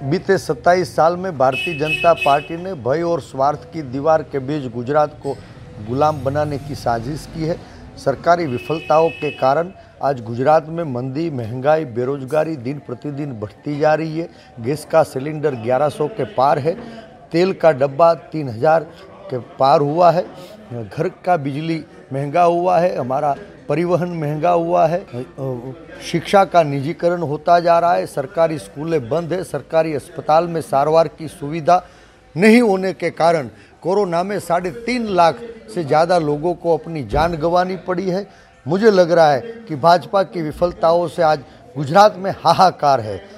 बीते 27 साल में भारतीय जनता पार्टी ने भय और स्वार्थ की दीवार के बीच गुजरात को गुलाम बनाने की साजिश की है। सरकारी विफलताओं के कारण आज गुजरात में मंदी, महंगाई, बेरोजगारी दिन प्रतिदिन बढ़ती जा रही है। गैस का सिलेंडर 1100 के पार है, तेल का डब्बा 3000 के पार हुआ है, घर का बिजली महंगा हुआ है, हमारा परिवहन महंगा हुआ है, शिक्षा का निजीकरण होता जा रहा है, सरकारी स्कूलें बंद है, सरकारी अस्पताल में सारवार की सुविधा नहीं होने के कारण कोरोना में 3.5 लाख से ज़्यादा लोगों को अपनी जान गंवानी पड़ी है। मुझे लग रहा है कि भाजपा की विफलताओं से आज गुजरात में हाहाकार है।